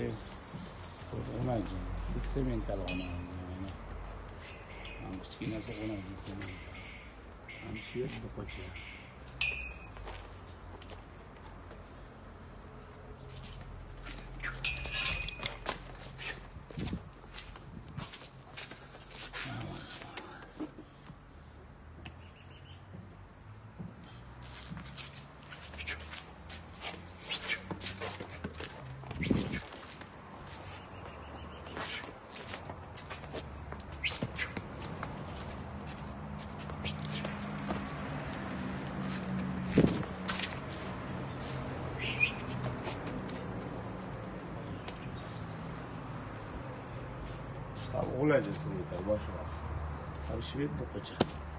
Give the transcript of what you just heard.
onaycı. Semental onaycı. Amşki nasıl onaycı semental. Amşiyet de koçu. Olacak semental başına. Amşiyet de koçu.